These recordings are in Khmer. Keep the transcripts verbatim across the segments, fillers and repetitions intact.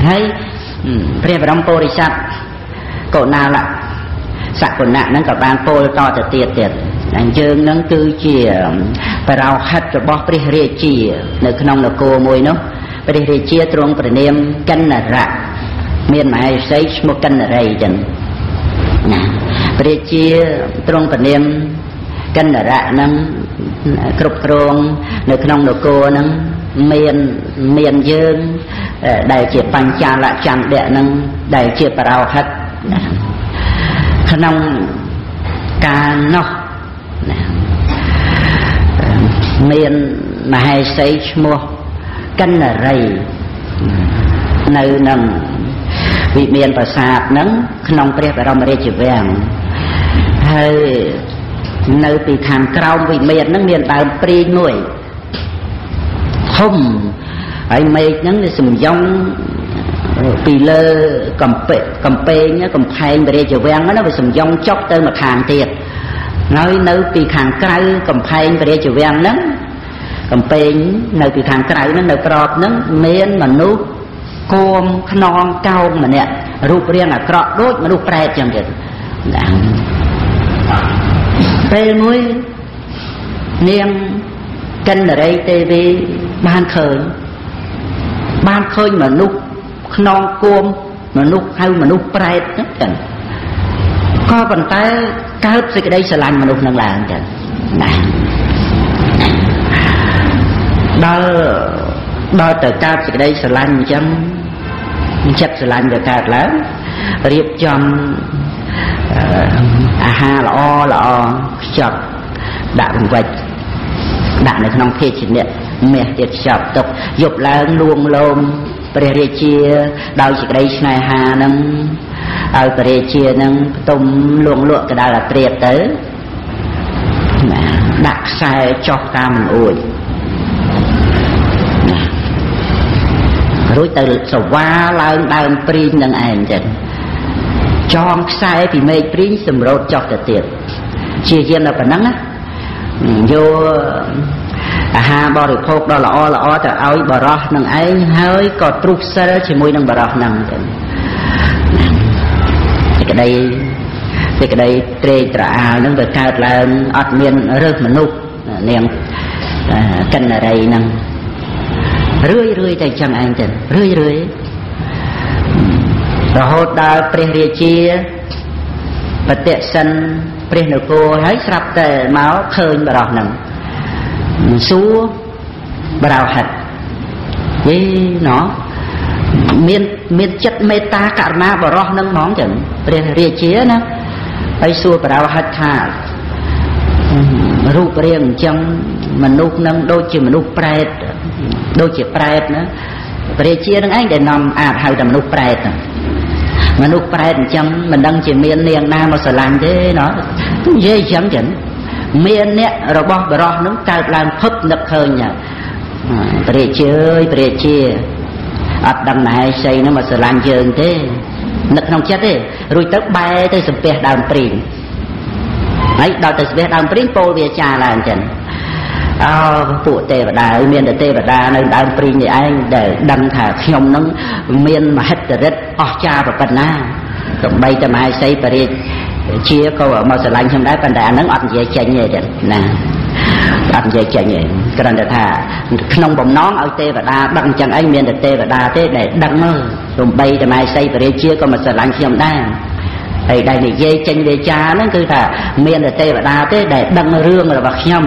ហើយព្រះបរមពុរិស័ទកុណាលៈសកុណៈហ្នឹងក៏បានពោលតទៅទៀតទៀតយើងហ្នឹងគឺជាបរោហិតរបស់ព្រះរាជានៅក្នុងនគរមួយនោះព្រះរាជាទ្រង់ព្រះនាមកិន្នរៈមានមហេសីឈ្មោះកិន្នរីចឹងណាព្រះរាជាទ្រង់ព្រះនាមកិន្នរៈហ្នឹងគ្រប់គ្រងនៅក្នុងនគរហ្នឹងមានមានយើងដែលជាបញ្ចាលចន្ទៈហ្នឹងដែលជាបរោហិតក្នុងការនោះមានមហេសីឈ្មោះកិន្នរីនៅនឹងវិមានប្រាសាទហ្នឹងក្នុងព្រះបរមរាជវាំងហើយនៅពីខាងក្រោមវិមានហ្នឹងមានដើមព្រីងមួយធំហើយមេឃហ្នឹងវាសំយ៉ុងពីលើកំពែកំពែងកំផែងព្រះរាជវាំងហ្នឹងវាសំយ៉ុងចុះទៅមកខាងទៀតហើយនៅពីខាងក្រៅកំផែងព្រះរាជវាំងហ្នឹងកំពែងនៅពីខាងក្រៅហ្នឹងនៅក្របហ្នឹងមានមនុស្សគោមខ្នងកោងម្នាក់រូបរាងអាក្រក់ដូចមនុស្សប្រែតចឹងទៀតពេលមួយនាងកិន្នរីទេវីបានឃើញបានឃើញមនុស្សខ្នងគោមមនុស្សហៅមនុស្សប្រែតចឹងក៏ប៉ុន្តែកើតសេចក្តីស្រឡាញ់មនុស្សនឹងឡើងចឹងណាដល់ដល់ទៅកើតសេចក្តីស្រឡាញ់អញ្ចឹងចិត្តស្រឡាញ់ទៅកើតឡើងរៀបចំអាហារល្អល្អខ្ចប់ដាក់រង្វិចដាក់នៅក្នុងភេជ្ជៈមាសទៀតខ្ចប់ទុកយប់ឡើងលួងលោមព្រះរាជាដោយសេចក្តីស្នេហានឹងឲ្យព្រះរាជានឹងផ្ទុំលួងលក់កដាលអាត្រៀតទៅដាក់ខ្សែចុះតាមមិនអួយរួចទៅសវ៉ាឡើងដើមព្រីងនឹងឯងចឹងចងខ្សែពីមេឃព្រីងសម្រូតចុះទៅទៀតជាយាមដល់ប៉ុណ្ណឹងណាយកអាហារបរិភោគដ៏ល្អល្អទៅឲ្យបរោះនឹងឯងហើយក៏ទ្រុះសិលជាមួយនឹងបរោះនឹងចឹងសេចក្តីសេចក្តីត្រេកត្រអាលនឹងវាកើតឡើងអត់មានរើសមនុស្សនាងកិន្នរីនឹងរឿយរឿយតែចឹងឯងចឹងរឿយរឿយរហូតដល់ព្រះរាជាបតិសិនព្រះនគរហើយស្រាប់តែមកឃើញបរោះនឹងសួរបរោហិតយីណោះមានមានចិត្តមេត្តាករុណាបរោះនឹងហ្មងចឹងព្រះរាជាណាហើយសួរបរោហិតថារូបរាងអញ្ចឹងមនុស្សនឹងដូចជាមនុស្សប្រែតដូចជាប្រែតណាព្រះរាជានឹងឯងដែលនាំអាចហៅថាមនុស្សប្រែតមនុស្សប្រែតអញ្ចឹងមិនដឹងជាមាននាងណាមកស្រឡាញ់ទេណោះនិយាយអញ្ចឹងចឹងមានអ្នករបស់បរោះនឹងកើតឡើងភឹបនឹកឃើញព្រះរាជាអើយព្រះរាជាអត់ដឹងមហេសីនឹងមកស្រឡាញ់យើងទេនឹកក្នុងចិត្តទេរួចទៅបែរទៅសំពះដើមព្រីងហើយដល់ទៅសំពះដើមព្រីងពោលវាចាឡើងចឹងអើពួកទេវតាមានតែទេវតានៅដើមព្រីងនេះឯងដែលដឹងថាខ្ញុំនឹងមានមហិទ្ធិឫទ្ធិអស្ចារ្យប៉ុណ្ណាទៅបីតែមហេសីបរិជាក៏មកស្រឡាញ់ខ្ញុំដែរប៉ុន្តែអានឹងអត់និយាយចេញទេណាអត់និយាយចេញទេគ្រាន់តែថាក្នុងបំណងឲ្យទេវតាដឹងចឹងឯងមានតែទេវតាទេដែលដឹងទៅបីតែមហេសីបរិជាក៏មកស្រឡាញ់ខ្ញុំដែរហើយដែលនិយាយចេញវាចាហ្នឹងគឺថាមានតែទេវតាទេដែលដឹងរឿងរបស់ខ្ញុំ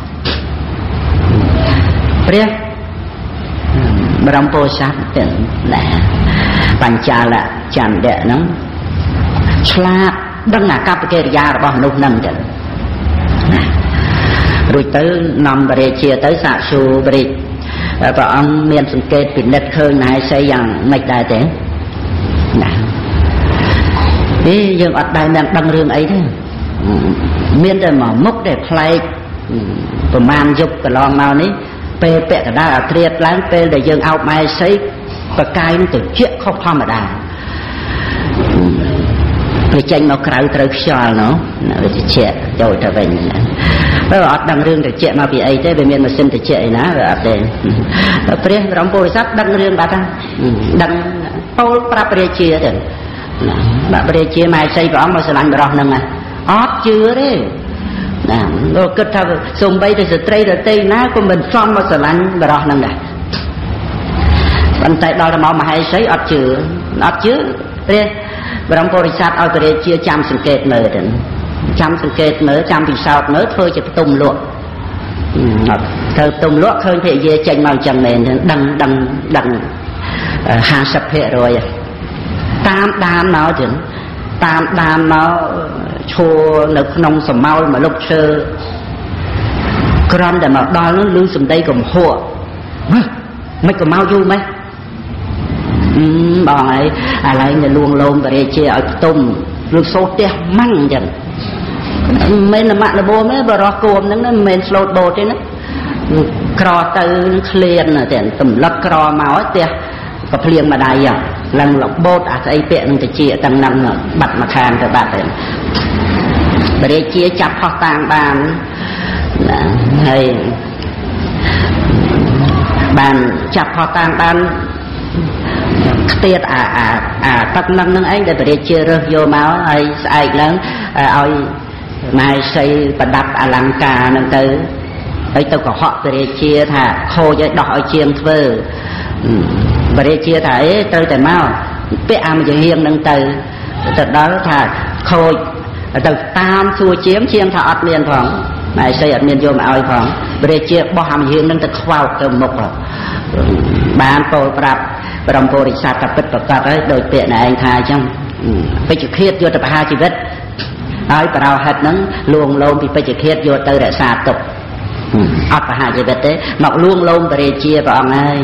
ព្រះបរមពោធិសត្វទាំងណាបញ្ចាលចន្ទៈហ្នឹងឆ្លាតដឹងអាកប្បកិរិយារបស់មនុស្សហ្នឹងចឹងណារួចទៅនាំបរិជាទៅសាកសួរបរិព្រះអង្គមានសង្កេតពិនិត្យឃើញមហេសីយ៉ាងម៉េចដែរទេណាទេយើងអត់ដែលមានដឹងរឿងអីទេមានតែមកមុខតែប្លែកប្រមាណយប់កន្លងមកនេះពេលពាក់កណ្ដាលអាត្រៀតឡើងពេលដែលយើងអោបមហេសីប្រកាយនឹងទៅជាខុសធម្មតាពេលចេញមកក្រៅត្រូវខ្យល់ណោះវាតិចចូលទៅវិញណាបើអត់ដឹងរឿងតិចមកពីអីទេវាមានម៉ាស៊ីនតិចអីណាវាអត់ទេព្រះបរមពុរិស័ទដឹងរឿងបាត់ហ្នឹងដឹងពោលប្រាប់ព្រះរាជាទៅណាព្រះរាជាម៉ែស្រីព្រះអង្គមកស្រឡាញ់បរិះហ្នឹងអត់ជឿទេណាលោកគិតថាសូម្បីតែស្ត្រីដទៃណាក៏មិនសមមកស្រឡាញ់បរិះហ្នឹងដែរប៉ុន្តែដល់ទៅមកមហេសីអត់ជឿអត់ជឿព្រះបរមពុរិស័ទឲ្យព្រះរាជាចាំសង្កេតមើលទៅចាំសង្កេតមើលចាំពិសោធន៍មើលធ្វើជាផ្ទុំលក់អត់ធ្វើផ្ទុំលក់ឃើញភរិយាចេញមកអញ្ចឹងមែនដឹងដឹងដឹងห้าสิบភាគរយតាមដានមកចឹងតាមដានមកឈួរនៅក្នុងសមោលមកលុកឈើក្រំតែមកដល់នោះឮសំដីកំហួរមិនក៏មកយូរម៉េចអឺបងហើយឥឡូវនៅលួងលោមបរិជាឲ្យផ្ទុំឬសូត្រផ្ទះម៉ាំងចឹងមិនមែនម៉ាក់លបោទេបរោះគួមហ្នឹងមិនមែនស្លូតបូតទេណាក្រទៅឃ្លានតែតម្លឹកក្រមកផ្ទះក៏ភ្លៀងម្ដាយឡើងលបោតអាស្អីពាក់នឹងតិចទាំងហ្នឹងបាត់មកខានទៅបាត់ទៅបរិជាចាប់ផោះតាំងបានណាហើយបានចាប់ផោះតាំងបានខ្ទៀតអាអាអាទឹកនឹងនឹងឯងដែលបរិជារើសយកមកហើយស្អែកឡើងឲ្យម៉ែសីប្រដាប់អលង្ការហ្នឹងទៅហើយទៅកុហកបរិជាថាខូចឲ្យដោះឲ្យជាងធ្វើបរិជាថាអេត្រូវតែមកពាក់អាមជាហៀងហ្នឹងទៅទៅដល់ថាខូចទៅតាមសួរជាងជាងថាអត់មានផងម៉ែសីអត់មានយកមកឲ្យផងបរិជាបោះអាមហៀងហ្នឹងទៅខ្វោកទៅមុខបានពោលប្រាប់បរមពុរិស័ទថាពិតប្រកបហើយដោយពាក្យណែឯងថាអញ្ចឹងពេជ្ជឃាតយកទៅបហាជីវិតហើយបរោហិតហ្នឹងលួងលោមពីពេជ្ជឃាតយកទៅរក្សាទុកអត់បហាជីវិតទេមកលួងលោមបរិជាព្រះអង្គហើ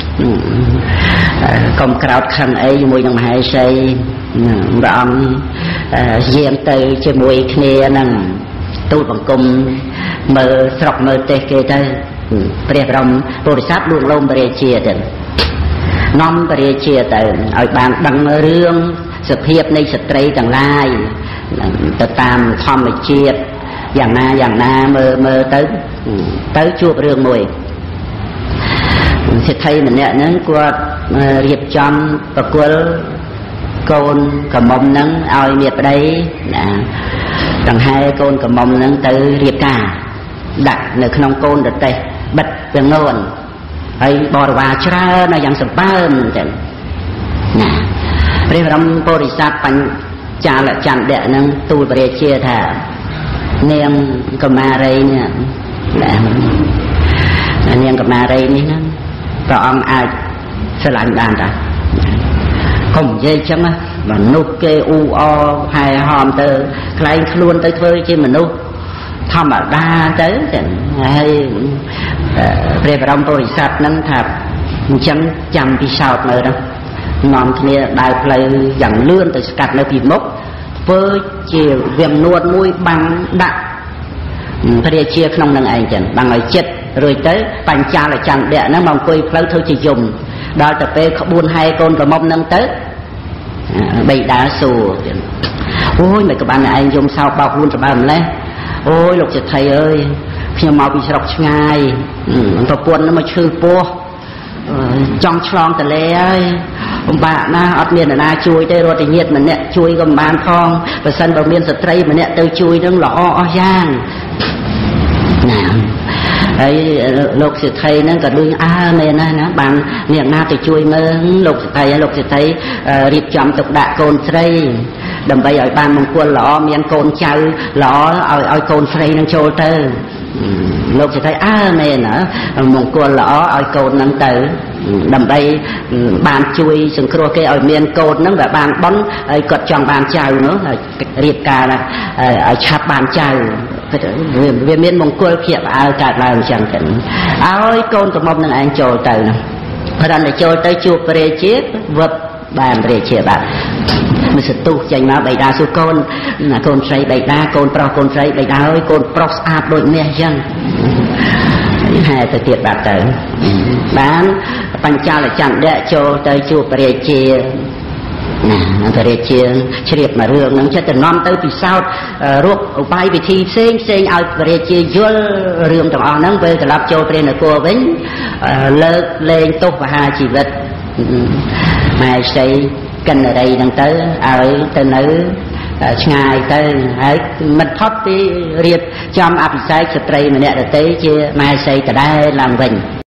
យកុំក្រោតខឹងអីជាមួយនឹងមហេសីព្រះអង្គយាងទៅជាមួយគ្នាហ្នឹងទូលបង្គំមើលស្រុកមើលទេសគេទៅព្រះបរមពុរិស័ទលួងលោមបរិជាទៅនាំបរិជាទៅឲ្យបានដឹងរឿងសភាពនៃស្ត្រីទាំងឡាយទៅតាមធម្មជាតិយ៉ាងណាយ៉ាងណាមើលមើលទៅទៅជួបរឿងមួយសិទ្ធិម្នាក់ហ្នឹងគាត់រៀបចំប្រគល់កូនកំមុំហ្នឹងឲ្យមាប្តីណាដង្ហែកូនកំមុំហ្នឹងទៅរៀបការដាក់នៅក្នុងកូនរទេះបិទវាងនួនហើយបរិវារច្រើនយ៉ាងសម្បើមចឹងណាព្រះបរមពុរិស័ទបញ្ចាលចន្ទៈហ្នឹងទូលព្រះរាជាថានាងកមារីនេះនាងកមារីនេះហ្នឹងព្រះអង្គអាចស្រឡាញ់បានតាកុំនិយាយចឹងណាមនុស្សគេអ៊ូអហែហមទៅខ្លែងខ្លួនទៅធ្វើជាមនុស្សធម្មតាទៅចឹងហើយព្រះបរមពុរិស័ទហ្នឹងថាអញ្ចឹងចាំពិសោធន៍មើលណានាំគ្នាដើរផ្លូវយ៉ាងលឿនទៅស្កាត់នៅពីមុខធ្វើជាវាំនួនមួយបាំងដាក់ព្រះរាជាក្នុងនឹងឯងចឹងបាំងឲ្យចិត្តរួចទៅបញ្ចាលចន្ទៈហ្នឹងមកអង្គុយផ្លូវធ្វើជាយំដល់ទៅពេលក្បួនហែកូនប្រមុំហ្នឹងទៅបិតាសួរអូយមិនក៏បានឯងយំសោកបោកខ្លួនសម្បើម្លេះអូយលោកសេដ្ឋីអើយខ្ញុំមកពីស្រុកឆ្ងាយប្រពន្ធហ្នឹងមកឈឺពោះចង់ឆ្លងតលេហើយបំបាក់ណាអត់មានអ្នកណាជួយទេរត់តែញាតិម្នាក់ជួយក៏មិនបានផងបើសិនបើមានស្ត្រីម្នាក់ទៅជួយនឹងល្អអស់យ៉ាងណាហើយលោកសេដ្ឋីហ្នឹងក៏ដូចអើមែនណាណាបានអ្នកណាទៅជួយមើលលោកសេដ្ឋីហើយលោកសេដ្ឋីរៀបចំទុកដាក់កូនស្រីដើម្បីឲ្យបានមង្គលល្អមានកូនចៅល្អឲ្យឲ្យកូនស្រីនឹងចូលទៅលោកសេដ្ឋីអើមែនណាមង្គលល្អឲ្យកូនហ្នឹងទៅដើម្បីបានជួយសង្គ្រោះគេឲ្យមានកូនហ្នឹងវាបានបន់ហើយគាត់ចង់បានចៅនោះរៀបការឲ្យឆាប់បានចៅវាមានមង្គលភៀបអើកើតឡើងអញ្ចឹងទៅឲ្យកូនកំមុំនឹងឯងចូលទៅណាព្រោះតែចូលទៅជួបព្រះរាជាវឹបបានព្រះរាជាបាទមិនសន្ទុះចេញមកបិតាសួរកូនកូនស្រីបិតាកូនប្រុសកូនស្រីបិតាអើយកូនប្រុសស្អាតដូចមាសអញ្ចឹងហែទៅទៀតបាទទៅបានបញ្ចាលចន្ទៈចូលទៅជួបព្រះរាជាណាព្រះរាជាជ្រាបមករឿងហ្នឹងចិត្តទៅនាំទៅពិសោធន៍រកឧបាយវិធីផ្សេងផ្សេងឲ្យព្រះរាជាយល់រឿងទាំងអស់ហ្នឹងពេលត្រឡប់ចូលព្រះនគរវិញលើកលែងទោសបហាជីវិតម៉ែស្រីកិនរីនឹងទៅឲ្យទៅនៅឆ្ងាយទៅហើយមិនផុតពីរៀបចំអភិសេកស្ត្រីម្នាក់ដទៃជាម៉ែស្រីដដែលឡើងវិញ